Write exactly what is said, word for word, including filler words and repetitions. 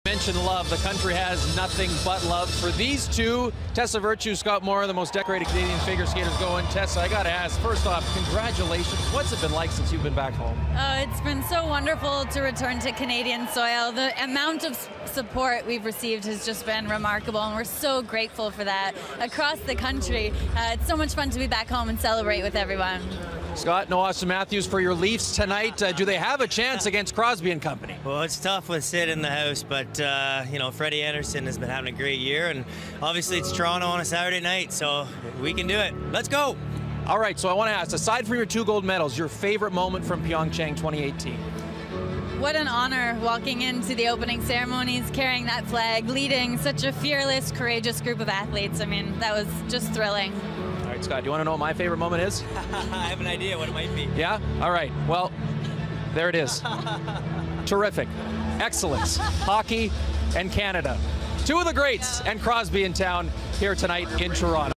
Mention love. The country has nothing but love for these two. Tessa Virtue, Scott Moore, the most decorated Canadian figure skaters going. Tessa, I got to ask, first off, congratulations. What's it been like since you've been back home? Uh, it's been so wonderful to return to Canadian soil. The amount of support we've received has just been remarkable, and we're so grateful for that across the country. Uh, it's so much fun to be back home and celebrate with everyone. Scott, no Austin Matthews for your Leafs tonight. Uh, do they have a chance against Crosby and company? Well, it's tough with Sid in the house, but uh, you know, Freddie Anderson has been having a great year, and obviously it's Toronto on a Saturday night, so we can do it. Let's go! All right, so I want to ask, aside from your two gold medals, your favorite moment from Pyeongchang twenty eighteen? What an honor walking into the opening ceremonies, carrying that flag, leading such a fearless, courageous group of athletes. I mean, that was just thrilling. All right, Scott, do you want to know what my favorite moment is? I have an idea what it might be. Yeah? All right. Well, there it is. Terrific. Excellence. Hockey and Canada. Two of the greats and Crosby in town here tonight in Toronto.